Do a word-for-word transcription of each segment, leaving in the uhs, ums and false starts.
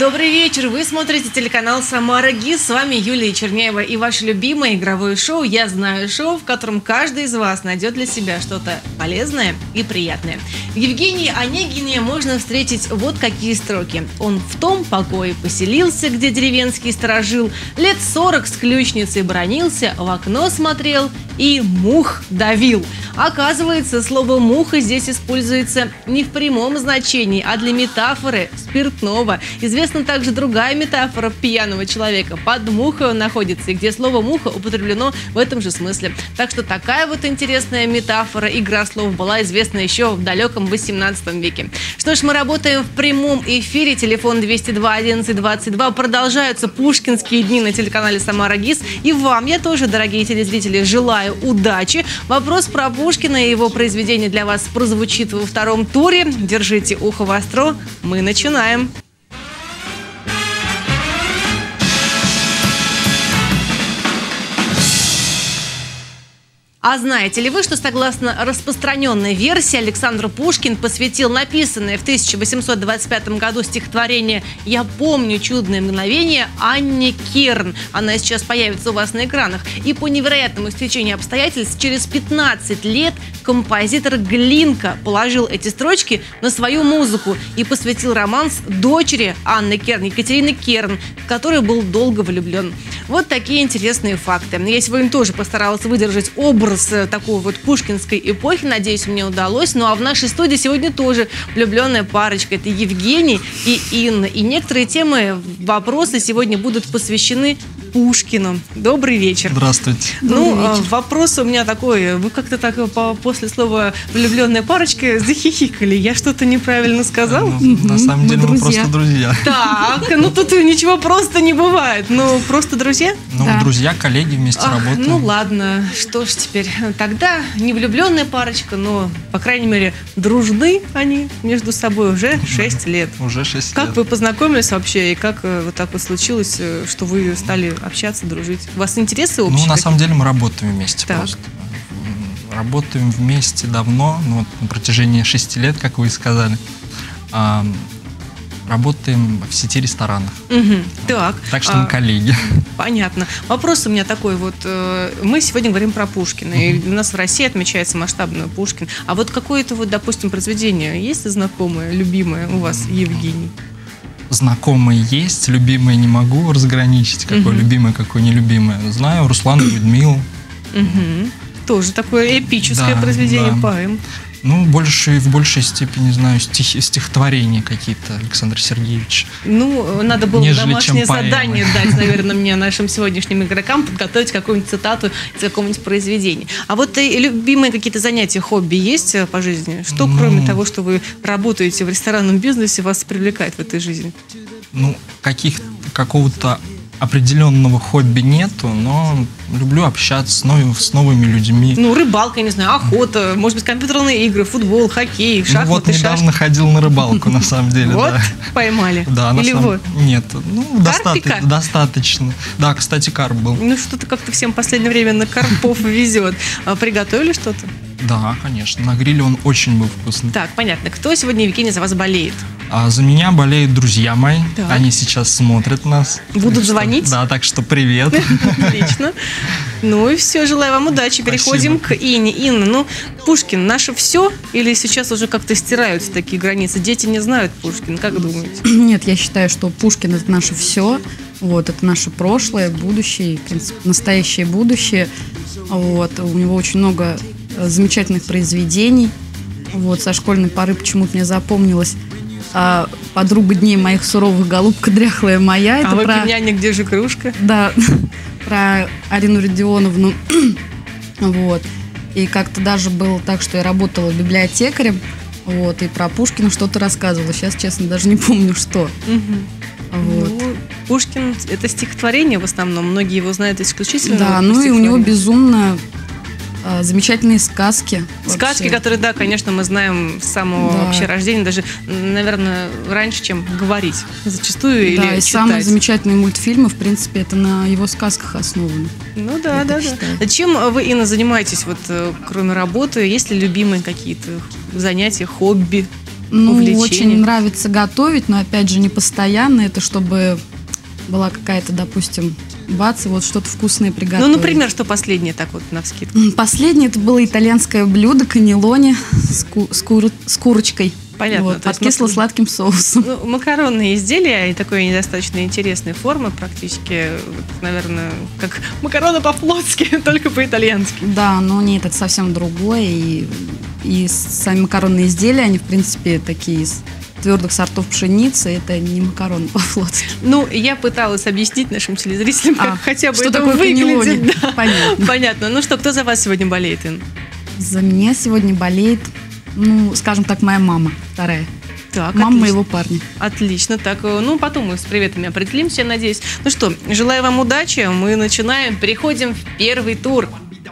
Добрый вечер, вы смотрите телеканал «Самара ГИС», с вами Юлия Черняева и ваше любимое игровое шоу «Я знаю шоу», в котором каждый из вас найдет для себя что-то полезное и приятное. В Евгении Онегине можно встретить вот какие строки. Он в том покое поселился, где деревенский сторожил, лет сорок с ключницей бранился, в окно смотрел и мух давил. Оказывается, слово «муха» здесь используется не в прямом значении, а для метафоры спиртного. Известна также другая метафора пьяного человека. Под мухой он находится, и где слово «муха» употреблено в этом же смысле. Так что такая вот интересная метафора, игра слов была известна еще в далеком восемнадцатом веке. Что ж, мы работаем в прямом эфире. Телефон двести два одиннадцать двадцать два. Продолжаются пушкинские дни на телеканале «Самара ГИС». И вам я тоже, дорогие телезрители, желаю удачи. Вопрос про Пушкина и его произведение для вас прозвучит во втором туре. Держите ухо востро. Мы начинаем. А знаете ли вы, что согласно распространенной версии Александр Пушкин посвятил написанное в тысяча восемьсот двадцать пятом году стихотворение «Я помню чудное мгновение» Анне Керн. Она сейчас появится у вас на экранах. И по невероятному стечению обстоятельств через пятнадцать лет композитор Глинка положил эти строчки на свою музыку и посвятил романс дочери Анны Керн, Екатерины Керн, в которую был долго влюблен. Вот такие интересные факты. Я сегодня тоже постаралась выдержать образ такой вот пушкинской эпохи. Надеюсь, мне удалось. Ну а в нашей студии сегодня тоже влюбленная парочка. Это Евгений и Инна. И некоторые темы, вопросы сегодня будут посвящены Пушкину. Добрый вечер. Здравствуйте. Ну, вечер. Вопрос у меня такой. Вы как-то так после слова «влюбленная парочка» захихикали. Я что-то неправильно сказал? Ну, на самом деле мы просто друзья. Так, ну тут ничего просто не бывает. Ну, просто друзья? Ну, да. Друзья, коллеги, вместе Ах, работаем. Ну, ладно. Что ж теперь? Тогда не влюбленная парочка, но, по крайней мере, дружны они между собой уже шесть лет. Уже шесть как лет. Как вы познакомились вообще, и как вот так вот случилось, что вы стали общаться, дружить? У вас интересы общие? Ну, на самом деле мы работаем вместе так. просто. Работаем вместе давно, ну, вот, на протяжении шести лет, как вы и сказали. А, работаем в сети ресторанов. Угу. Так. Так что мы а, коллеги. Понятно. Вопрос у меня такой вот. Мы сегодня говорим про Пушкина. Uh-huh. И у нас в России отмечается масштабный Пушкин. А вот какое-то вот, допустим, произведение есть знакомое, любимое у вас, Евгений? Знакомые есть, любимые не могу разграничить. Какое uh-huh. любимое, какое нелюбимое. Знаю Руслана и Людмилу. Uh-huh. Тоже такое эпическое да, произведение, да. поэм. Ну, больше, в большей степени, знаю, стих, стихотворения какие-то Александра Сергеевича. Ну, надо было Нежели домашнее задание дать, наверное, мне, нашим сегодняшним игрокам, подготовить какую-нибудь цитату из какого-нибудь произведения. А вот и любимые какие-то занятия, хобби есть по жизни? Что, ну, кроме того, что вы работаете в ресторанном бизнесе, вас привлекает в этой жизни? Ну, каких, какого-то определенного хобби нету, но люблю общаться с, нов, с новыми людьми. Ну, рыбалка, не знаю, охота, может быть, компьютерные игры, футбол, хоккей, шахматы, ну, вот недавно шашки. Ходил на рыбалку, на самом деле. Вот, поймали? Да, или вот? Нет, ну, достаточно. Да, кстати, карп был. Ну, что-то как-то всем в последнее время на карпов везет. Приготовили что-то? Да, конечно. На гриле он очень был вкусный. Так, понятно. Кто сегодня, Евгений, за вас болеет? А за меня болеют друзья мои. Так. Они сейчас смотрят нас. Будут звонить? Да, так что привет. Отлично. Ну и все, желаю вам удачи. Переходим к Инне. Инна, ну, Пушкин наше все? Или сейчас уже как-то стираются такие границы? Дети не знают Пушкина, как думаете? Нет, я считаю, что Пушкин — это наше все. Вот, это наше прошлое, будущее, в принципе, настоящее будущее. Вот, у него очень много замечательных произведений. Вот, со школьной поры почему-то мне запомнилось а, «Подруга дней моих суровых, голубка дряхлая моя». Это а вы про... няня, где же кружка? Да, про Арину Родионовну. Вот. И как-то даже было так, что я работала библиотекарем, вот, и про Пушкина что-то рассказывала. Сейчас, честно, даже не помню, что. Угу. Вот. Ну, Пушкин — это стихотворение в основном. Многие его знают исключительно. Да, ну и у него безумно замечательные сказки. Сказки, вообще. Которые, да, конечно, мы знаем с самого да. вообще рождения, даже, наверное, раньше, чем говорить. Зачастую да, или и читать. Самые замечательные мультфильмы, в принципе, это на его сказках основаны. Ну да, да, да. Чем вы, Инна, занимаетесь, вот, кроме работы? Есть ли любимые какие-то занятия, хобби? Ну, увлечение? очень нравится готовить, но опять же не постоянно. Это чтобы была какая-то, допустим, бац, и вот что-то вкусное приготовить. Ну, например, что последнее так вот навскидку? М, Последнее это было итальянское блюдо каннелони с, ку- с кур- с курочкой. Понятно, Вот, то есть под кисло-сладким соусом. Ну, макаронные изделия и такой недостаточно интересной формы, практически, вот, наверное, как макароны по-флотски, только по-итальянски. Да, но нет, это совсем другое. И, и сами макаронные изделия, они, в принципе, такие из твердых сортов пшеницы. Это не макароны по-флотски. Ну, я пыталась объяснить нашим телезрителям, как А, хотя бы что это такое каннелони? выглядит. Да. Понятно. Понятно. Ну что, кто за вас сегодня болеет, Ин? За меня сегодня болеет, ну, скажем так, моя мама, вторая. Так, Мама отлично. моего парня. Отлично. Так, э, ну, потом мы с приветами определимся, я надеюсь. Ну что, желаю вам удачи. Мы начинаем. Переходим в первый тур.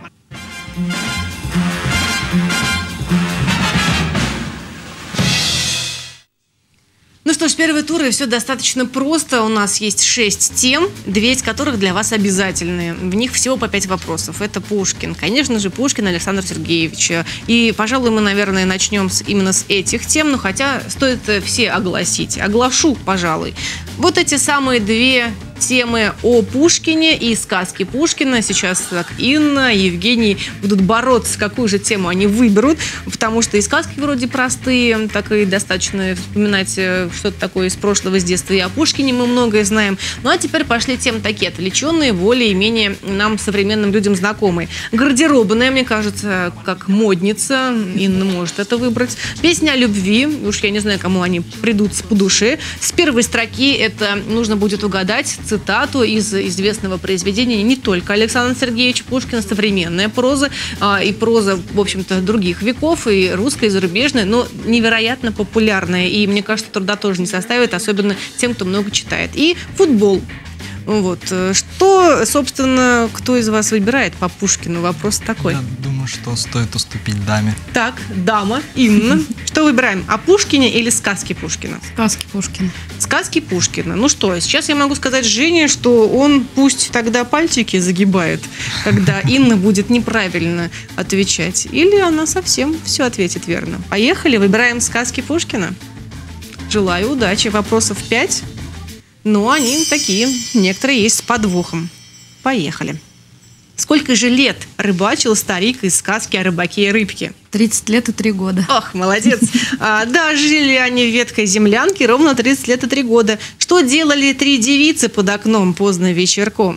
Ну что ж, первый тур, и все достаточно просто. У нас есть шесть тем, две из которых для вас обязательные. В них всего по пять вопросов. Это Пушкин. Конечно же, Пушкин Александр Сергеевич. И, пожалуй, мы, наверное, начнем с, именно с этих тем, но хотя стоит все огласить. Оглашу, пожалуй. Вот эти самые две темы о Пушкине и сказки Пушкина. Сейчас так Инна и Евгений будут бороться, какую же тему они выберут, потому что и сказки вроде простые, так и достаточно вспоминать что-то такое из прошлого, из детства. И о Пушкине мы многое знаем. Ну а теперь пошли темы такие отвлеченные, более-менее нам, современным людям, знакомые. Гардеробная, мне кажется, как модница. Инна может это выбрать. Песня о любви. Уж я не знаю, кому они придут по душе. С первой строки это нужно будет угадать цитату из известного произведения не только Александра Сергеевича Пушкина, современная проза а, и проза, в общем-то, других веков, и русская, и зарубежная, но невероятно популярная. И, мне кажется, труда тоже не составит, особенно тем, кто много читает. И футбол. Вот. Что, собственно, кто из вас выбирает по Пушкину? Вопрос такой. Я думаю, что стоит уступить даме. Так, дама, Инна. Что выбираем? О Пушкине или сказки Пушкина? Сказки Пушкина. Сказки Пушкина. Ну что, сейчас я могу сказать Жене, что он пусть тогда пальчики загибает, когда Инна будет неправильно отвечать. Или она совсем все ответит верно. Поехали, выбираем сказки Пушкина. Желаю удачи. Вопросов пять. Но они такие, некоторые есть с подвохом. Поехали. Сколько же лет рыбачил старик из сказки о рыбаке и рыбке? тридцать лет и три года. Ох, молодец. А, да, жили они в ветхой землянке ровно тридцать лет и три года. Что делали три девицы под окном поздно вечерком?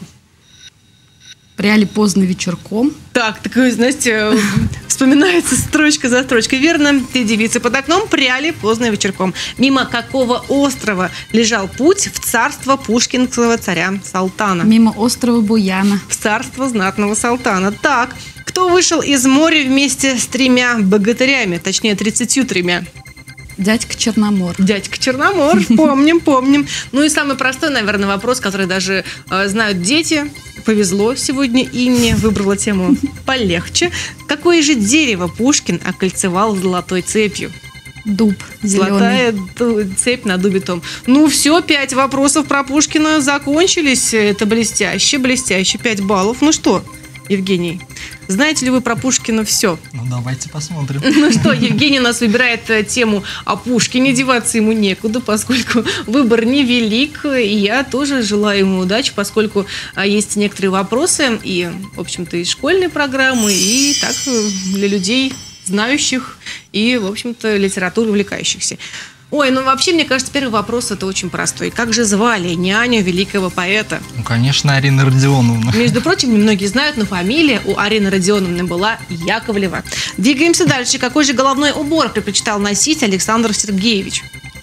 Пряли поздно вечерком. Так, такое, знаете, вспоминается строчка за строчкой. Верно, три девицы под окном пряли поздно вечерком. Мимо какого острова лежал путь в царство пушкинского царя Салтана? Мимо острова Буяна. В царство знатного Салтана. Так, кто вышел из моря вместе с тремя богатырями, точнее, тридцатью тремя? Дядька Черномор. Дядька Черномор, помним, помним. Ну и самый простой, наверное, вопрос, который даже э, знают дети. Повезло сегодня Инне, выбрала тему полегче. Какое же дерево Пушкин окольцевал золотой цепью? Дуб зеленый. Золотая ду- цепь на дубе том. Ну все, пять вопросов про Пушкина закончились. Это блестяще, блестяще. Пять баллов. Ну что, Евгений, знаете ли вы про Пушкина все? Ну, давайте посмотрим. Ну что, Евгений у нас выбирает э, тему о Пушкине, деваться ему некуда, поскольку выбор невелик, и я тоже желаю ему удачи, поскольку а, есть некоторые вопросы, и, в общем-то, из школьной программы, и так э, для людей, знающих, и, в общем-то, литературой увлекающихся. Ой, ну вообще, мне кажется, первый вопрос это очень простой. Как же звали няню великого поэта? Ну, конечно, Арина Родионовна. Между прочим, немногие знают, но фамилия у Арины Родионовны была Яковлева. Двигаемся дальше. Какой же головной убор предпочитал носить Александр Сергеевич?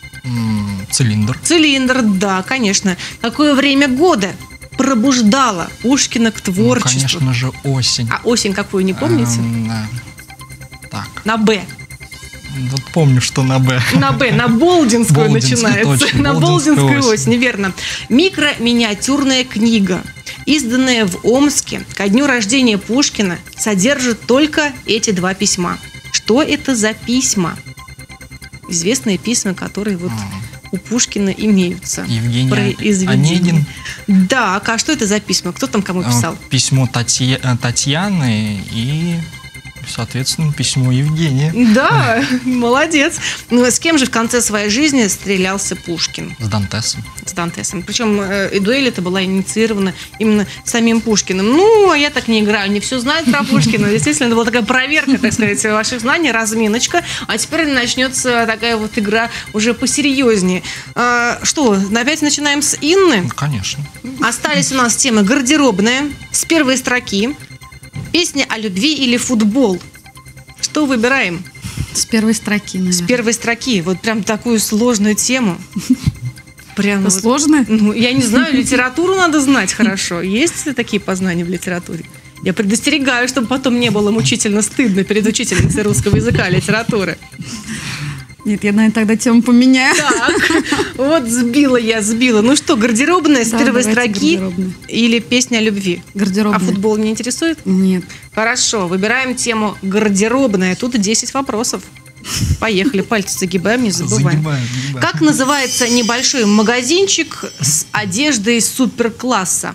М, Цилиндр. Цилиндр, да, конечно. Какое время года пробуждало Пушкина к Ну, творчеству? конечно же, осень. А осень какую, не помните? Эм, да. Так, На Б. вот помню, что на Б. На Б, на Болдинскую Болдинскую, начинается. точно, На Болдинскую Болдинскую осень. осень, верно. Микро-миниатюрная книга, изданная в Омске ко дню рождения Пушкина, содержит только эти два письма. Что это за письма? Известные письма, которые вот у Пушкина имеются. Евгений Произведения. Онегин. Да, а что это за письма? Кто там кому Э, писал? Письмо Татья- э, Татьяны и соответственно, письмо Евгения. Да, молодец. Ну, с кем же в конце своей жизни стрелялся Пушкин? С Дантесом. С Дантесом. Причем э, и дуэль это была инициирована именно самим Пушкиным. Ну, а я так не играю, не все знаю про Пушкина. Естественно, это была такая проверка, так сказать, ваших знаний, разминочка. А теперь начнется такая вот игра уже посерьезнее. А, что, опять начинаем с Инны? Ну, конечно. Остались у нас темы гардеробная, с первой строки, песня о любви или футбол. Что выбираем? С первой строки, наверное. С первой строки. Вот прям такую сложную тему. Прям Это вот, сложно? ну, я не знаю, литературу надо знать хорошо. Есть ли такие познания в литературе? Я предостерегаю, чтобы потом не было мучительно стыдно перед учительницей русского языка и литературы. Нет, я, наверное, тогда тему поменяю. Так, вот сбила я, сбила. Ну что, гардеробная с Да, первой давайте строки гардеробная. или песня о любви? Гардеробная. А футбол не интересует? Нет. Хорошо, выбираем тему гардеробная. Тут десять вопросов. Поехали, пальцы загибаем, не забываем. Загибаем, загибаем. Как называется небольшой магазинчик с одеждой суперкласса?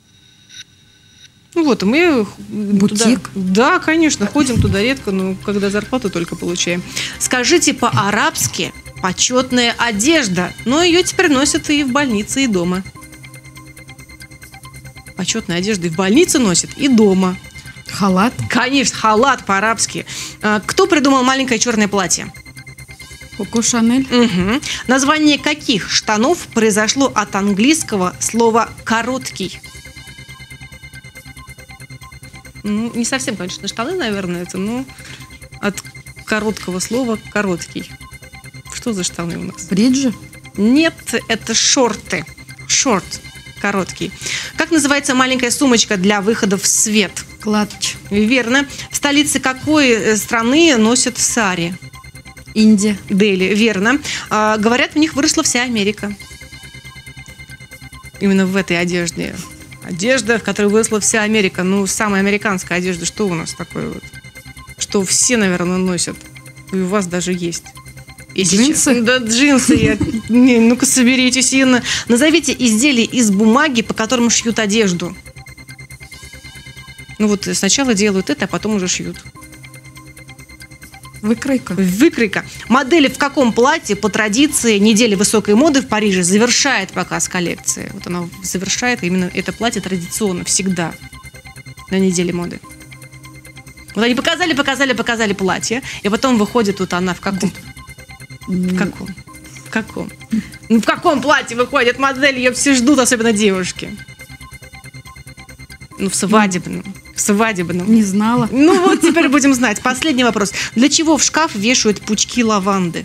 Ну вот, мы Бутик? туда- да, конечно, ходим туда редко, но когда зарплату только получаем. Скажите по-арабски почетная одежда, но ее теперь носят и в больнице, и дома. Почетная одежда и в больнице носят, и дома. Халат? Конечно, халат по-арабски. А, Кто придумал маленькое черное платье? Коко Шанель? Мгм. Название каких штанов произошло от английского слова «короткий»? Ну, не совсем, конечно, штаны, наверное, это, но от короткого слова «короткий». Что за штаны у нас? Бриджи? Нет, это шорты. Шорт. Короткий. Как называется маленькая сумочка для выхода в свет? Клатч? Верно. В столице какой э, страны носят сари? Индия? Дели. Верно. А, говорят, в них выросла вся Америка. Именно в этой одежде. Одежда, в которой выросла вся Америка. Ну, самая американская одежда. Что у нас такое вот? Что все, наверное, носят. И у вас даже есть. И сейчас- Джинсы? Да, джинсы. Я- Не, ну-ка, соберитесь, Инна. Назовите изделия из бумаги, по которым шьют одежду. Ну вот сначала делают это, а потом уже шьют. Выкройка? Выкройка. Модели в каком платье по традиции недели высокой моды в Париже завершает показ коллекции? Вот она завершает именно это платье традиционно, всегда на неделе моды. Вот они показали, показали, показали платье, и потом выходит вот она в каком? В каком? В каком? Ну, в каком платье выходит модель? Ее все ждут, особенно девушки. Ну, в свадебном. В свадебном. Не знала. Ну вот теперь будем знать. Последний вопрос. Для чего в шкаф вешают пучки лаванды?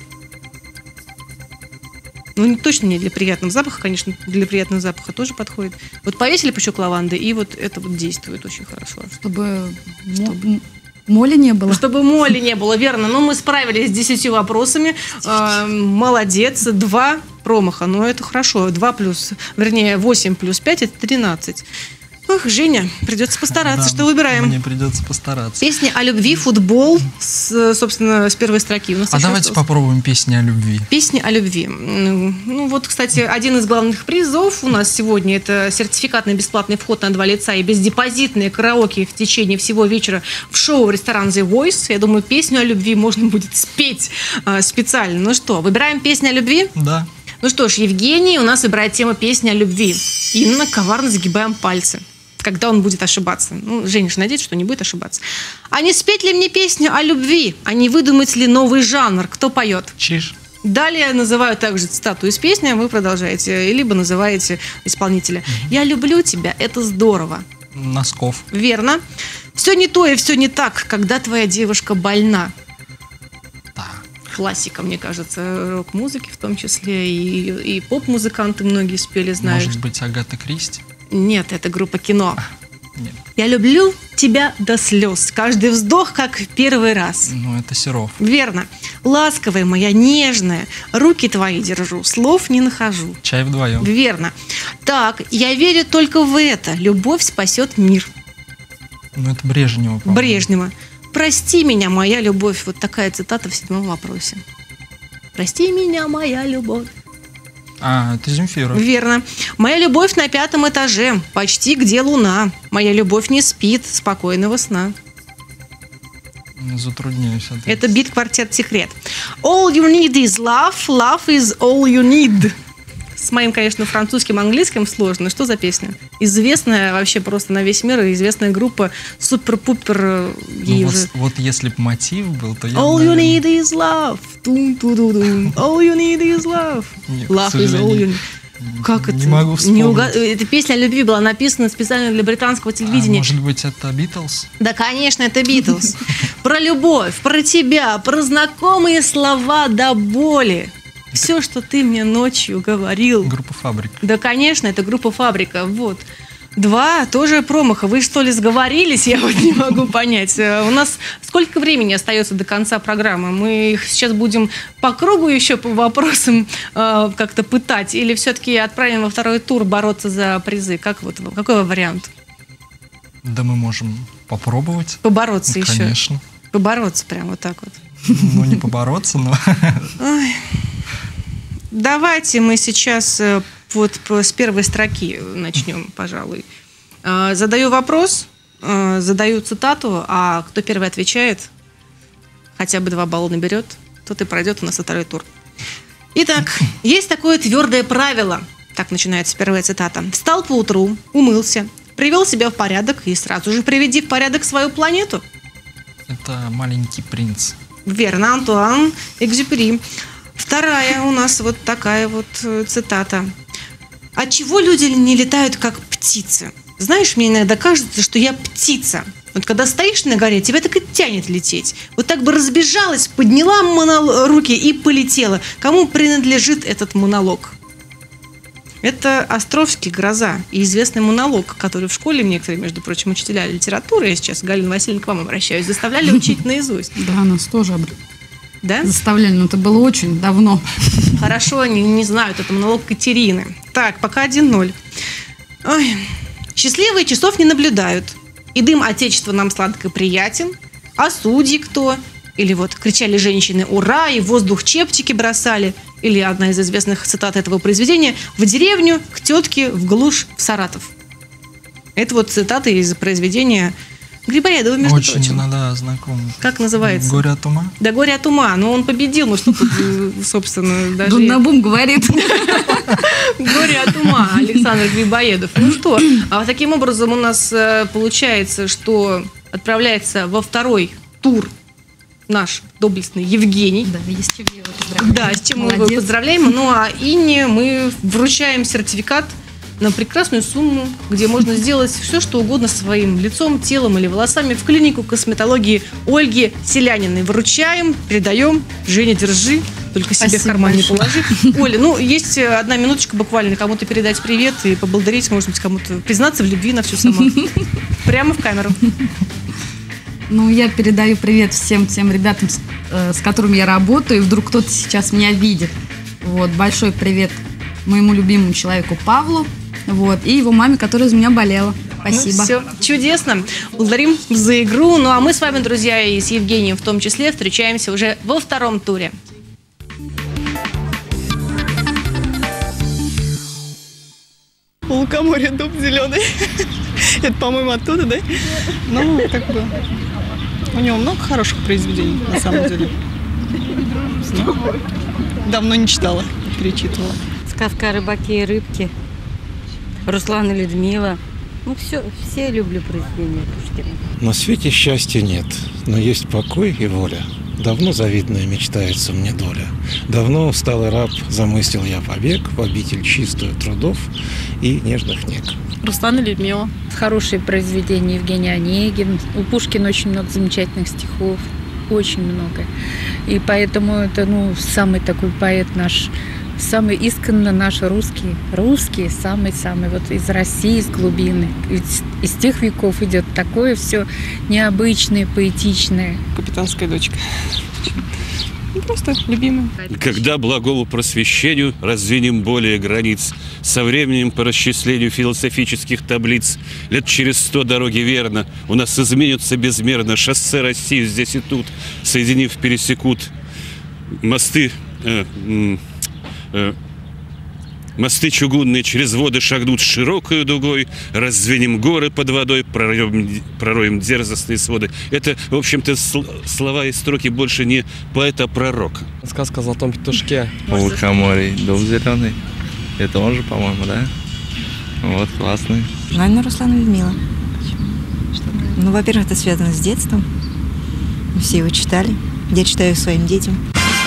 Ну, не, точно не для приятного запаха, конечно, для приятного запаха тоже подходит. Вот повесили пучок лаванды, и вот это вот действует очень хорошо. Чтобы, мо- моли не было. Чтобы моли не было, верно. Ну, мы справились с десятью вопросами. Э, молодец. Два промаха. Ну, это хорошо. Два плюс, вернее, восемь плюс пять – это тринадцать. Ох, Женя, придется постараться. Да, Что выбираем? Мне придется постараться. Песни о любви, футбол, с, собственно, с первой строки. У нас А еще давайте осталось. попробуем песни о любви. Песни о любви. Ну вот, кстати, один из главных призов у нас сегодня – это сертификат на бесплатный вход на два лица и бездепозитные караоке в течение всего вечера в шоу-ресторан The Voice. Я думаю, песню о любви можно будет спеть а, специально. Ну что, выбираем песню о любви? Да. Ну что ж, Евгений у нас выбирает тему песни о любви. Инна, коварно загибаем пальцы, когда он будет ошибаться. Ну, Женя же надеется, что не будет ошибаться. А не спеть ли мне песню о любви? А не выдумать ли новый жанр? Кто поет? Чиж. Далее называю также цитату из песни, а вы продолжаете. Либо называете исполнителя. «Я люблю тебя, это здорово». Носков. Верно. «Все не то и все не так, когда твоя девушка больна». Да. Классика, мне кажется, рок-музыки в том числе. И, и поп-музыканты многие спели, знают. Может быть, Агата Кристи? Нет, это группа «Кино». Нет. «Я люблю тебя до слез, каждый вздох, как в первый раз». Ну, это Серов. Верно. «Ласковая моя, нежная, руки твои держу, слов не нахожу». Чай вдвоем. Верно. Так, «Я верю только в это, любовь спасет мир». Ну, это Брежнева, по-моему. Брежнева. «Прости меня, моя любовь». Вот такая цитата в седьмом вопросе. «Прости меня, моя любовь». А, это Земфира. Верно. «Моя любовь на пятом этаже, почти где луна. Моя любовь не спит, спокойного сна». Затрудняюсь ответить. Это бит-квартет «Секрет». All you need is love, love is all you need. С моим, конечно, французским, английским сложно. Что за песня? Известная вообще просто на весь мир, известная группа, супер-пупер. Ну, вот, вот если бы мотив был, то я... All you need is love. Тун-ту-ду-дун. All you need is love. Нет, Love is all you need. Как не это? могу вспомнить. Не угад... Эта песня о любви была написана специально для британского телевидения. А может быть, это Битлз? Да, конечно, это Битлз. Про любовь, про тебя, про знакомые слова до боли. Все, что ты мне ночью говорил. Группа «Фабрика». Да, конечно, это группа «Фабрика». Вот. Два тоже промаха. Вы что ли сговорились? Я вот не могу понять. У нас сколько времени остается до конца программы? Мы их сейчас будем по кругу еще по вопросам э, как-то пытать? Или все-таки отправим во второй тур бороться за призы? Как вот, какой вариант? Да мы можем попробовать. Побороться ну, еще? Конечно. Побороться прям вот так вот. Ну, не побороться, но... Ой. Давайте мы сейчас вот с первой строки начнем, пожалуй. Задаю вопрос, задаю цитату, а кто первый отвечает, хотя бы два балла наберет, тот и пройдет у нас второй тур. Итак, есть такое твердое правило, так начинается первая цитата. Встал поутру, умылся, привел себя в порядок и сразу же приведи в порядок свою планету. Это «Маленький принц». Верно, Антуан Экзюпери. Вторая у нас вот такая вот цитата. Отчего люди не летают, как птицы? Знаешь, мне иногда кажется, что я птица. Вот когда стоишь на горе, тебя так и тянет лететь. Вот так бы разбежалась, подняла монол- руки и полетела. Кому принадлежит этот монолог? Это Островский «Гроза» и известный монолог, который в школе некоторые, между прочим, учителя литературы, я сейчас, Галина Васильевна, к вам обращаюсь, заставляли учить наизусть. Да, нас тоже обращали. Да? Заставляли, но это было очень давно. Хорошо, они не знают, это монолог Катерины. Так, пока один ноль. Ой. Счастливые часов не наблюдают. И дым Отечества нам сладко приятен. А судьи кто? Или вот кричали женщины «Ура!» и в воздух чепчики бросали. Или одна из известных цитат этого произведения «В деревню, к тетке, в глушь, в Саратов». Это вот цитаты из произведения Грибоедова, между Очень прочим. иногда знаком. Как называется? «Горе от ума». Да, «Горе от ума». Но он победил. Ну что тут, собственно, даже... Дун Набум говорит. «Горе от ума» Александр Грибоедов. Ну что, а таким образом у нас получается, что отправляется во второй тур наш доблестный Евгений. Да, есть чем его поздравляем. Да, с чем мы его Молодец. поздравляем. Ну а Инне мы вручаем сертификат на прекрасную сумму, где можно сделать все, что угодно своим лицом, телом или волосами в клинику косметологии Ольги Селяниной. Вручаем, передаем. Женя, держи. Только себе Спасибо в карман не большое. положи. Оля, ну, есть одна минуточка буквально кому-то передать привет и поблагодарить, может быть, кому-то признаться в любви на всю сама. Прямо в камеру. Ну, я передаю привет всем тем ребятам, с, э, с которыми я работаю, и вдруг кто-то сейчас меня видит. Вот, большой привет моему любимому человеку Павлу, вот, и его маме, которая за меня болела. Спасибо. Ну, все, чудесно. Благодарим за игру. Ну, а мы с вами, друзья, и с Евгением в том числе, встречаемся уже во втором туре. У лукоморья дуб зеленый. Это, по-моему, оттуда, да? Ну, как бы... У него много хороших произведений, на самом деле. Ну, давно не читала, перечитывала. Сказка о рыбаке и рыбке. Руслан и Людмила. Ну, все, все люблю произведения Пушкина. На свете счастья нет, но есть покой и воля. Давно завидная мечтается мне доля. Давно усталый раб замыслил я побег в обитель чистую трудов и нежных нег. Руслан и Людмила. Хорошие произведения Евгений Онегин. У Пушкина очень много замечательных стихов. Очень много. И поэтому это, ну, самый такой поэт наш, самый искренне наш русский. Русский, самый-самый, вот из России, из глубины. Из, из тех веков идет такое все необычное, поэтичное. Капитанская дочка. Ну, просто любимая. Когда благому просвещению раздвинем более границ, со временем по расчислению философических таблиц, лет через сто дороги верно, у нас изменятся безмерно, шоссе России здесь и тут, соединив, пересекут мосты, э, э, Мосты чугунные через воды шагнут широкою дугой, раздвинем горы под водой, пророем, пророем дерзостные своды. Это, в общем-то, сл- слова и строки больше не поэта, а пророка. Сказка о золотом петушке. У лукоморий дом зеленый. Это он же, по-моему, да? Вот, классный. Наверное, Руслан и Людмила. Ну, во-первых, это связано с детством. Мы все его читали. Я читаю своим детям.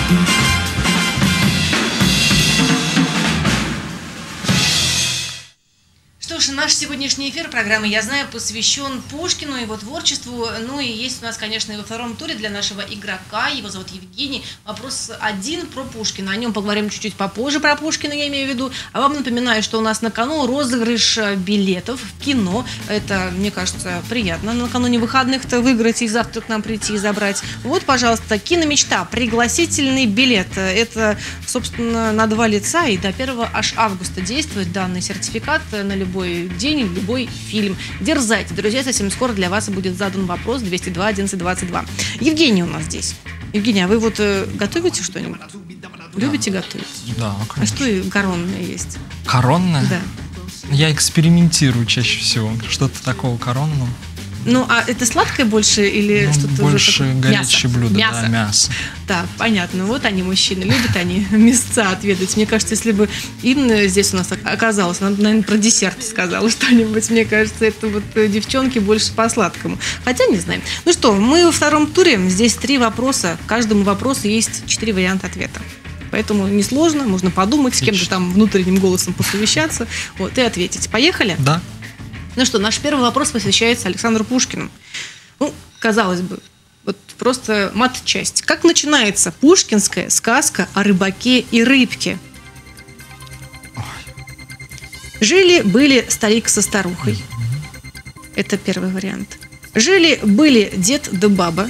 Что ж, наш сегодняшний эфир программы «Я знаю» посвящен Пушкину, его творчеству. Ну и есть у нас, конечно, и во втором туре для нашего игрока. Его зовут Евгений. Вопрос один про Пушкина. О нем поговорим чуть-чуть попозже, про Пушкина я имею в виду. А вам напоминаю, что у нас на кону розыгрыш билетов в кино. Это, мне кажется, приятно накануне выходных-то выиграть и завтра к нам прийти и забрать. Вот, пожалуйста, «Киномечта». Пригласительный билет. Это, собственно, на два лица. И до первого аж августа действует данный сертификат на любой день, любой фильм. Дерзайте, друзья, совсем скоро для вас будет задан вопрос двести два одиннадцать двадцать два. Евгений у нас здесь. Евгений, а вы вот э, готовите что-нибудь? Любите готовить? Да, А конечно. что и коронное есть? Коронное? Да. Я экспериментирую чаще всего. Что-то такого коронного. Ну, а это сладкое больше или Ну, что-то больше уже такое? горячее Мясо. блюдо, Мясо. да, мясо. Так, понятно. Вот они, мужчины, любят они мясца отведать. Мне кажется, если бы Инна здесь у нас оказалась, она, наверное, про десерт сказала что-нибудь. Мне кажется, это вот девчонки больше по сладкому. Хотя не знаем. Ну что, мы во втором туре. Здесь три вопроса. К каждому вопросу есть четыре варианта ответа. Поэтому несложно, можно подумать, с кем-то там внутренним голосом посовещаться, вот, и ответить. Поехали? Да. Ну что, наш первый вопрос посвящается Александру Пушкину. Ну, казалось бы, вот просто мат-часть. Как начинается пушкинская сказка о рыбаке и рыбке? Жили-были старик со старухой. Это первый вариант. Жили-были дед да баба.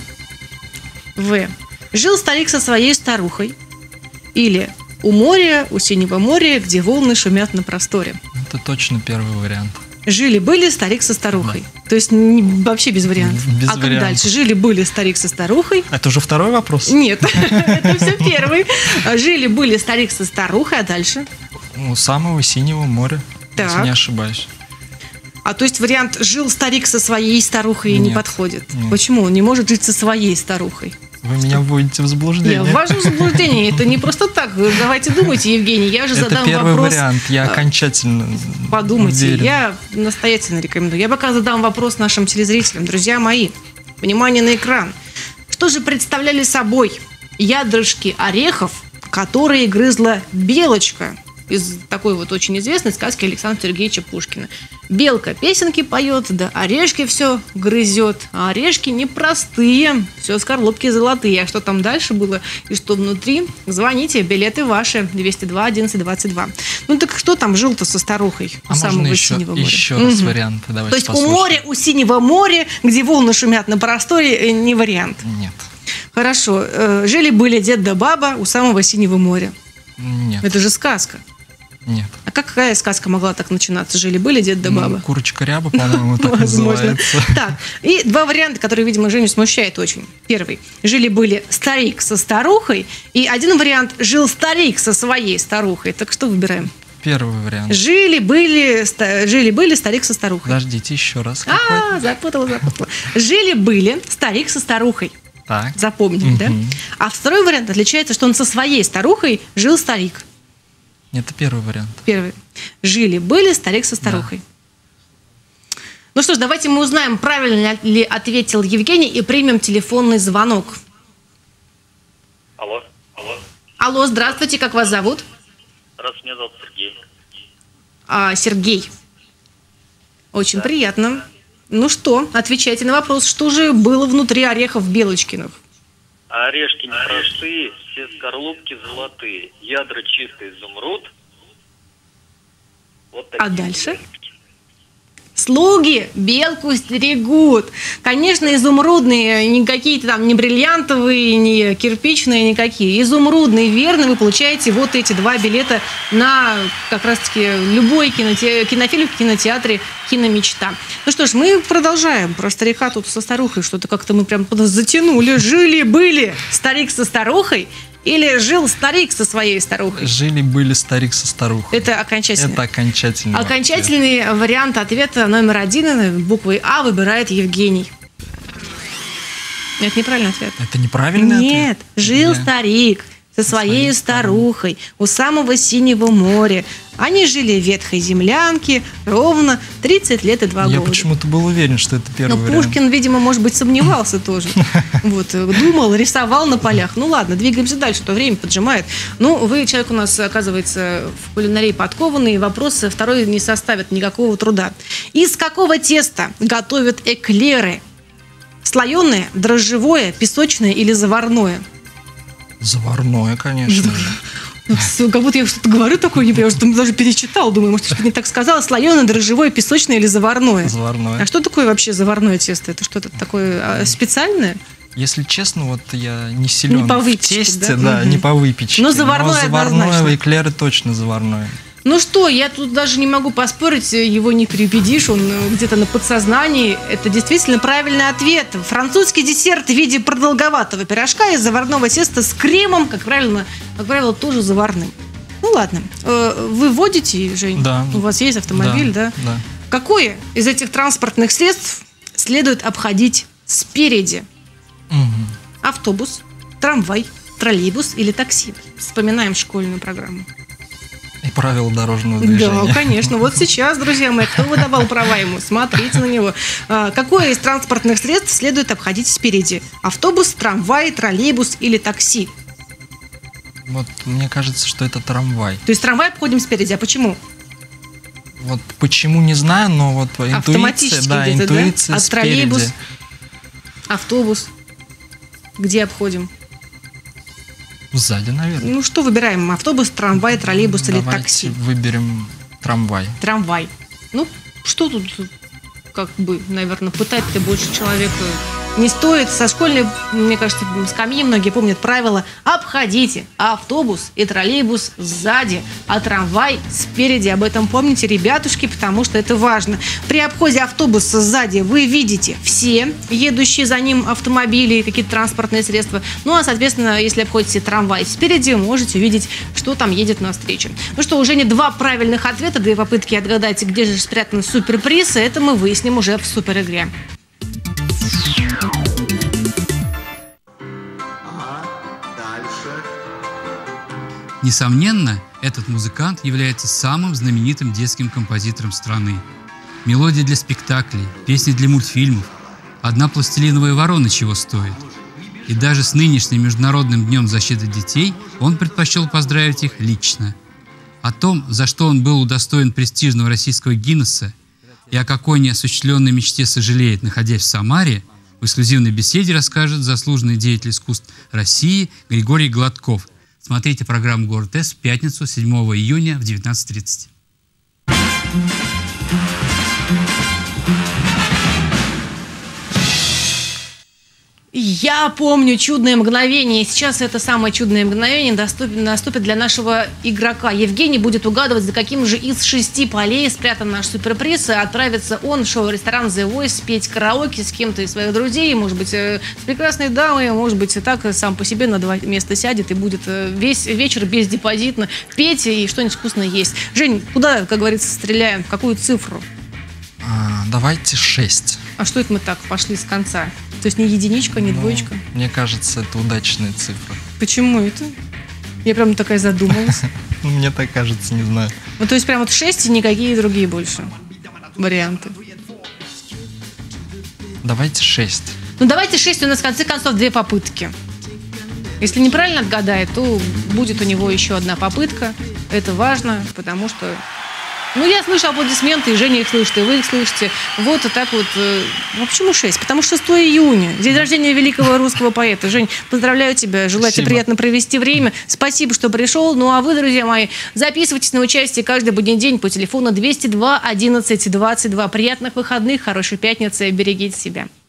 В. Жил старик со своей старухой. Или у моря, у синего моря, где волны шумят на просторе. Это точно первый вариант. Жили-были старик со старухой. То есть не- вообще без вариантов. Без а как вариантов. дальше? Жили-были старик со старухой. Это уже второй вопрос? Нет, это все первый. Жили-были старик со старухой, а дальше? У самого синего моря, Так. если не ошибаюсь. А то есть вариант «жил старик со своей старухой» не Нет. подходит. Нет. Почему? Он не может жить со своей старухой. Вы меня вводите в заблуждение. Я ввожу в заблуждение. Это не просто так. Давайте думайте, Евгений. Я же Это задам первый вопрос. вариант. Я окончательно Подумайте, уверен. я настоятельно рекомендую. Я пока задам вопрос нашим телезрителям. Друзья мои, внимание на экран. Что же представляли собой ядрышки орехов, которые грызла белочка из такой вот очень известной сказки Александра Сергеевича Пушкина? Белка песенки поет, да орешки все грызет. А орешки непростые, все скорлупки золотые. А что там дальше было и что внутри? Звоните, билеты ваши, двести два одиннадцать двадцать два. Ну так кто там жил-то со старухой у А самого можно еще, синего моря? еще раз Мгм. варианты? Давайте То есть послушаем. у моря, у синего моря, где волны шумят на просторе, э, не вариант. Нет. Хорошо. Э, Жили-были дед да баба у самого синего моря. Нет. Это же сказка. Нет. А какая сказка могла так начинаться? Жили-были дед да баба. Ну, курочка ряба, по-моему, так Возможно. называется. Так, и два варианта, которые, видимо, Женю смущает очень. Первый. Жили-были старик со старухой. И один вариант. Жил старик со своей старухой. Так что выбираем? Первый вариант. Жили-были ста- жили-были старик со старухой. Подождите, еще раз. Какой? А, запутала, запутала. Жили-были старик со старухой. Так. Запомнили, да? Мгм. А второй вариант отличается, что он со своей старухой жил старик. Это первый вариант. Первый. Жили-были старик со старухой. Ну что ж, давайте мы узнаем, правильно ли ответил Евгений, и примем телефонный звонок. Алло, алло. Алло, здравствуйте, как вас зовут? Раз, меня зовут Сергей. А, Сергей. Очень Да. приятно. Ну что, отвечайте на вопрос, что же было внутри орехов Белочкиных? Орешки непростые, все скорлупки золотые, ядра чистый изумруд. Вот такие А дальше? орешки. Слуги белку стерегут. Конечно, изумрудные, не какие-то там не бриллиантовые, не кирпичные, никакие. Изумрудные, верно, вы получаете вот эти два билета на как раз-таки любой киноте- кинофильм в кинотеатре «Киномечта». Ну что ж, мы продолжаем. Про старика тут со старухой что-то как-то мы прям затянули. Жили-были старик со старухой. Или жил старик со своей старухой? Жили-были старик со старухой. Это окончательно. Это окончательный. Окончательный ответ. Вариант ответа номер один буквой А выбирает Евгений. Это неправильный ответ. Это неправильный Нет, ответ? Нет, жил Да. старик со своей старухой у самого синего моря. Они жили в ветхой землянке ровно тридцать лет и два Я года. почему-то был уверен, что это первый Но вариант. Пушкин, видимо, может быть, сомневался тоже. Вот, думал, рисовал на полях. Ну ладно, двигаемся дальше, то время поджимает. Ну, вы, человек у нас, оказывается, в кулинарии подкованный, вопрос второй не составит никакого труда. Из какого теста готовят эклеры? Слоеное, дрожжевое, песочное или заварное? Заварное, конечно. Как будто я что-то говорю такое, не понимаю, что даже перечитал. Думаю, может, что-то не так сказала. Слоеное, дрожжевое, песочное или заварное? Заварное. А что такое вообще заварное тесто? Это что-то такое а, специальное? Если честно, вот я не силен Не по в выпечке, тесте, да? да, Угу. не по выпечке. Но заварное заварное, однозначно. эклеры точно заварное. Ну что, я тут даже не могу поспорить, его не переубедишь, он где-то на подсознании. Это действительно правильный ответ. Французский десерт в виде продолговатого пирожка из заварного теста с кремом, как правило, как правило, тоже заварным. Ну ладно. Вы водите, Жень? Да. У вас есть автомобиль, да? Да. Какое из этих транспортных средств следует обходить спереди? Угу. Автобус, трамвай, троллейбус или такси? Вспоминаем школьную программу. И правила дорожного движения. Да, конечно. Вот сейчас, друзья мои, кто выдавал права ему? Смотрите на него. А, какое из транспортных средств следует обходить спереди? Автобус, трамвай, троллейбус или такси? Вот мне кажется, что это трамвай. То есть трамвай обходим спереди. А почему? Вот почему не знаю, но вот интуиция, Автоматически да, где-то, интуиция да? А спереди. троллейбус, автобус, где Сзади, наверное. Ну что выбираем? Автобус, трамвай, троллейбус или Давайте такси? выберем трамвай. Трамвай. Ну, что тут, как бы, наверное, пытать-то больше человека не стоит. Со школьной, мне кажется, скамьи многие помнят правило: обходите автобус и троллейбус сзади, а трамвай спереди. Об этом помните, ребятушки, потому что это важно. При обходе автобуса сзади вы видите все едущие за ним автомобили, какие-то транспортные средства. Ну, а, соответственно, если обходите трамвай спереди, можете увидеть, что там едет навстречу. Ну что, уже не два правильных ответа, две попытки отгадать, где же спрятан суперприз. Это мы выясним уже в суперигре. Несомненно, этот музыкант является самым знаменитым детским композитором страны. Мелодии для спектаклей, песни для мультфильмов. Одна пластилиновая ворона чего стоит. И даже с нынешним Международным днем защиты детей он предпочел поздравить их лично. О том, за что он был удостоен престижного российского Гиннесса и о какой неосуществленной мечте сожалеет, находясь в Самаре, в эксклюзивной беседе расскажет заслуженный деятель искусств России Григорий Гладков. Смотрите программу «Город С» в пятницу, седьмого июня в девятнадцать тридцать. Я помню чудное мгновение. Сейчас это самое чудное мгновение доступит, наступит для нашего игрока. Евгений будет угадывать, за каким же из шести полей спрятан наш суперприз. Отправится он в шоу-ресторан The Voice петь караоке с кем-то из своих друзей. Может быть, с прекрасной дамой. Может быть, и так сам по себе на два места сядет и будет весь вечер бездепозитно петь и что-нибудь вкусное есть. Жень, куда, как говорится, стреляем? В какую цифру? А, давайте шесть. А что это мы так пошли с конца? То есть не единичка, не Ну, двоечка? Мне кажется, это удачная цифра. Почему это? Я прям такая задумалась. Ну, мне так кажется, не знаю. Ну, то есть прям вот шесть и никакие другие больше варианты. Давайте шесть. Ну, давайте шесть, у нас в конце концов две попытки. Если неправильно отгадает, то будет у него еще одна попытка. Это важно, потому что... Ну, я слышу аплодисменты, и Женя их слышит, и вы их слышите. Вот и так вот. Ну, почему шесть? Потому что шестого июня, день рождения великого русского поэта. Жень, поздравляю тебя, желаю тебе приятно провести время. Спасибо, что пришел. Ну, а вы, друзья мои, записывайтесь на участие каждый будний день по телефону двести два одиннадцать двадцать два. Приятных выходных, хорошей пятницы, берегите себя.